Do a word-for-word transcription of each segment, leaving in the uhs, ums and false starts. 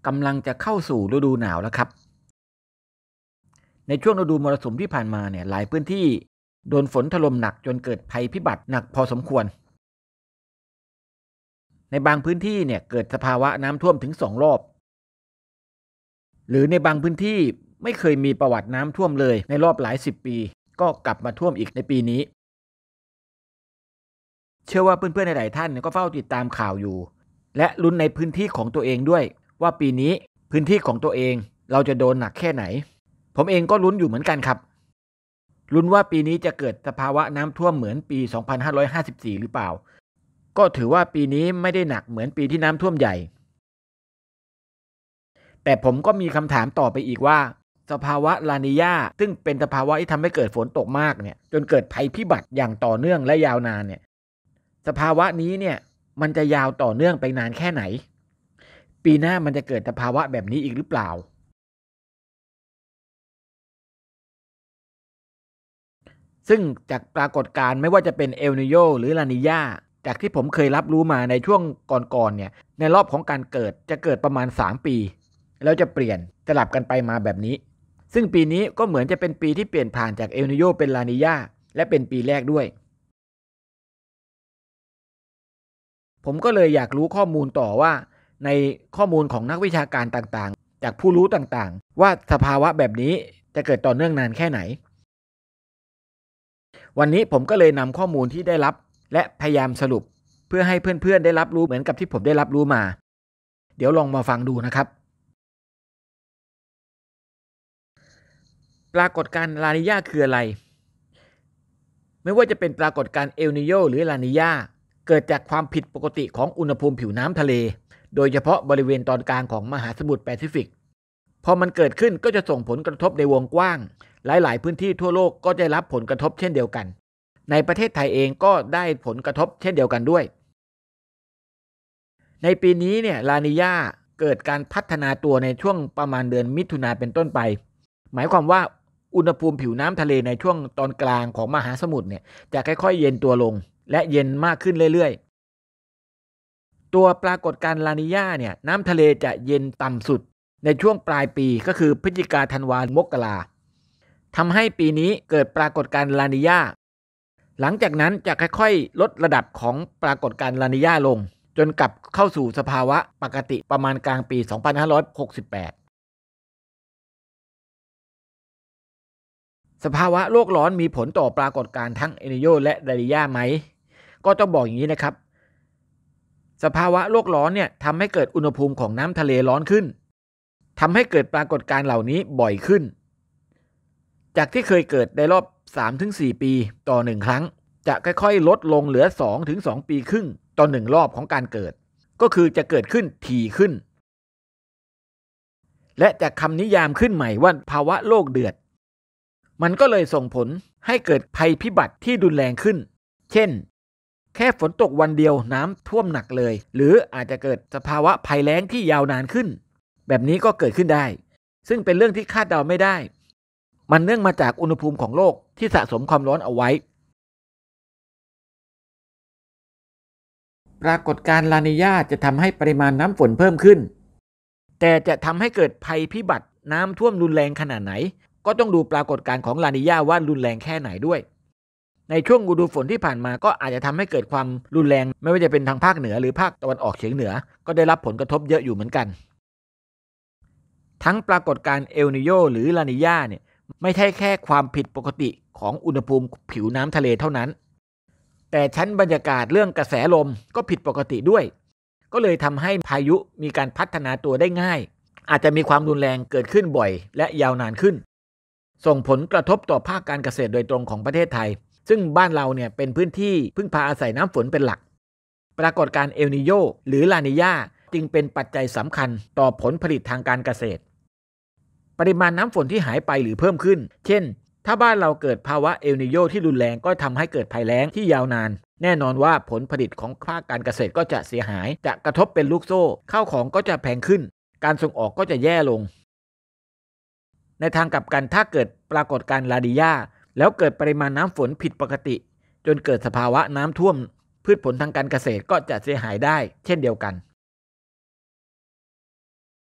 กำลังจะเข้าสู่ฤดูหนาวแล้วครับในช่วงฤดูมรสุมที่ผ่านมาเนี่ยหลายพื้นที่โดนฝนถล่มหนักจนเกิดภัยพิบัติหนักพอสมควรในบางพื้นที่เนี่ยเกิดสภาวะน้ำท่วมถึงสองรอบหรือในบางพื้นที่ไม่เคยมีประวัติน้ำท่วมเลยในรอบหลายสิบปีก็กลับมาท่วมอีกในปีนี้เชื่อว่าเพื่อนๆหลายท่านก็เฝ้าติดตามข่าวอยู่และลุ้นในพื้นที่ของตัวเองด้วยว่าปีนี้พื้นที่ของตัวเองเราจะโดนหนักแค่ไหนผมเองก็ลุ้นอยู่เหมือนกันครับลุ้นว่าปีนี้จะเกิดสภาวะน้ำท่วมเหมือนปีสองพันห้าร้อยห้าสิบสี่หรือเปล่าก็ถือว่าปีนี้ไม่ได้หนักเหมือนปีที่น้ำท่วมใหญ่แต่ผมก็มีคำถามต่อไปอีกว่าสภาวะลานีญาซึ่งเป็นสภาวะที่ทำให้เกิดฝนตกมากเนี่ยจนเกิดภัยพิบัติอย่างต่อเนื่องและยาวนานเนี่ยสภาวะนี้เนี่ยมันจะยาวต่อเนื่องไปนานแค่ไหนปีหน้ามันจะเกิดสภาวะแบบนี้อีกหรือเปล่าซึ่งจากปรากฏการณ์ไม่ว่าจะเป็นเอลนีโญหรือลานีญาจากที่ผมเคยรับรู้มาในช่วงก่อนๆเนี่ยในรอบของการเกิดจะเกิดประมาณสามปีแล้วจะเปลี่ยนสลับกันไปมาแบบนี้ซึ่งปีนี้ก็เหมือนจะเป็นปีที่เปลี่ยนผ่านจากเอลนีโญเป็นลานีญาและเป็นปีแรกด้วยผมก็เลยอยากรู้ข้อมูลต่อว่าในข้อมูลของนักวิชาการต่างๆจากผู้รู้ต่างๆว่าสภาวะแบบนี้จะเกิดต่อเนื่องนานแค่ไหนวันนี้ผมก็เลยนำข้อมูลที่ได้รับและพยายามสรุปเพื่อให้เพื่อนๆได้รับรู้เหมือนกับที่ผมได้รับรู้มาเดี๋ยวลองมาฟังดูนะครับปรากฏการณ์ลานีญาคืออะไรไม่ว่าจะเป็นปรากฏการณ์เอลนีโญหรือลานีญาเกิดจากความผิดปกติของอุณหภูมิผิวน้ำทะเลโดยเฉพาะบริเวณตอนกลางของมหาสมุทรแปซิฟิกพอมันเกิดขึ้นก็จะส่งผลกระทบในวงกว้างหลายๆพื้นที่ทั่วโลกก็ได้รับผลกระทบเช่นเดียวกันในประเทศไทยเองก็ได้ผลกระทบเช่นเดียวกันด้วยในปีนี้เนี่ยลานีญาเกิดการพัฒนาตัวในช่วงประมาณเดือนมิถุนาเป็นต้นไปหมายความว่าอุณหภูมิผิวน้ำทะเลในช่วงตอนกลางของมหาสมุทรเนี่ยจะค่อยๆเย็นตัวลงและเย็นมากขึ้นเรื่อยๆตัวปรากฏการณ์ลานีญาเนี่ยน้ำทะเลจะเย็นต่ำสุดในช่วงปลายปีก็คือพฤศจิกาธันวามกราทำให้ปีนี้เกิดปรากฏการณ์ลานีญาหลังจากนั้นจะค่อยๆลดระดับของปรากฏการณ์ลานีญาลงจนกลับเข้าสู่สภาวะปกติประมาณกลางปีสองพันห้าร้อยหกสิบแปดสภาวะโลกร้อนมีผลต่อปรากฏการณ์ทั้งเอลนีโญและลานีญาไหมก็ต้องบอกอย่างนี้นะครับสภาวะโลกร้อนเนี่ยทำให้เกิดอุณหภูมิของน้ำทะเลร้อนขึ้นทำให้เกิดปรากฏการณ์เหล่านี้บ่อยขึ้นจากที่เคยเกิดในรอบ สามถึงสี่ ปีต่อหนึ่งครั้งจะค่อยๆลดลงเหลือ สองถึงสอง ปีครึ่งต่อหนึ่งรอบของการเกิดก็คือจะเกิดขึ้นถี่ขึ้นและจากคำนิยามขึ้นใหม่ว่าภาวะโลกเดือดมันก็เลยส่งผลให้เกิดภัยพิบัติที่รุนแรงขึ้นเช่นแค่ฝนตกวันเดียวน้ำท่วมหนักเลยหรืออาจจะเกิดสภาวะภัยแล้งที่ยาวนานขึ้นแบบนี้ก็เกิดขึ้นได้ซึ่งเป็นเรื่องที่คาดเดาไม่ได้มันเนื่องมาจากอุณหภูมิของโลกที่สะสมความร้อนเอาไว้ปรากฏการณ์ลานีญาจะทำให้ปริมาณน้ำฝนเพิ่มขึ้นแต่จะทำให้เกิดภัยพิบัติน้ำท่วมรุนแรงขนาดไหนก็ต้องดูปรากฏการณ์ของลานีญาว่ารุนแรงแค่ไหนด้วยในช่วงฤดูฝนที่ผ่านมาก็อาจจะทำให้เกิดความรุนแรงไม่ว่าจะเป็นทางภาคเหนือหรือภาคตะวันออกเฉียงเหนือก็ได้รับผลกระทบเยอะอยู่เหมือนกันทั้งปรากฏการณ์เอลนีโญหรือลานีญาเนี่ยไม่ใช่แค่ความผิดปกติของอุณหภูมิผิวน้ำทะเลเท่านั้นแต่ชั้นบรรยากาศเรื่องกระแสลมก็ผิดปกติด้วยก็เลยทำให้พายุมีการพัฒนาตัวได้ง่ายอาจจะมีความรุนแรงเกิดขึ้นบ่อยและยาวนานขึ้นส่งผลกระทบต่อภาคการเกษตรโดยตรงของประเทศไทยซึ่งบ้านเราเนี่ยเป็นพื้นที่พึ่งพาอาศัยน้ำฝนเป็นหลักปรากฏการณ์เอลนีโญหรือลานีญาจึงเป็นปัจจัยสำคัญต่อผลผลิตทางการเกษตรปริมาณน้ำฝนที่หายไปหรือเพิ่มขึ้นเช่นถ้าบ้านเราเกิดภาวะเอลนีโญที่รุนแรงก็ทำให้เกิดภัยแล้งที่ยาวนานแน่นอนว่าผลผลิตของภาคการเกษตรก็จะเสียหายจะกระทบเป็นลูกโซ่ข้าวของก็จะแพงขึ้นการส่งออกก็จะแย่ลงในทางกลับกันถ้าเกิดปรากฏการณ์ลานีญาแล้วเกิดปริมาณน้ำฝนผิดปกติจนเกิดสภาวะน้ำท่วมพืชผลทางการเกษตรก็จะเสียหายได้เช่นเดียวกัน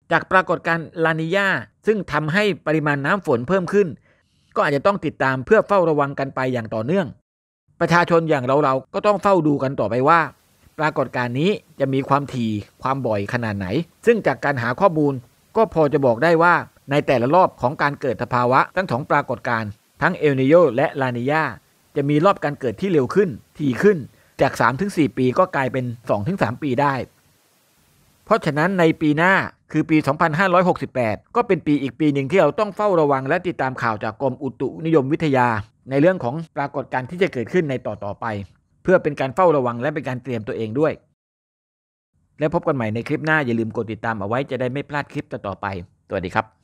จากปรากฏการณ์ลานีญาซึ่งทำให้ปริมาณน้ำฝนเพิ่มขึ้นก็อาจจะต้องติดตามเพื่อเฝ้าระวังกันไปอย่างต่อเนื่องประชาชนอย่างเราๆก็ต้องเฝ้าดูกันต่อไปว่าปรากฏการณ์นี้จะมีความถี่ความบ่อยขนาดไหนซึ่งจากการหาข้อมูลก็พอจะบอกได้ว่าในแต่ละรอบของการเกิดสภาวะทั้งสองปรากฏการณ์ทั้งเอลนีโญและลานีญาจะมีรอบการเกิดที่เร็วขึ้นถี่ขึ้นจาก สามถึงสี่ ปีก็กลายเป็น สองถึงสาม ปีได้เพราะฉะนั้นในปีหน้าคือปี สองพันห้าร้อยหกสิบแปด ก็เป็นปีอีกปีหนึ่งที่เราต้องเฝ้าระวังและติดตามข่าวจากกรมอุตุนิยมวิทยาในเรื่องของปรากฏการณ์ที่จะเกิดขึ้นในต่อต่อไปเพื่อเป็นการเฝ้าระวังและเป็นการเตรียมตัวเองด้วยและพบกันใหม่ในคลิปหน้าอย่าลืมกดติดตามเอาไว้จะได้ไม่พลาดคลิปต่อๆไปสวัสดีครับ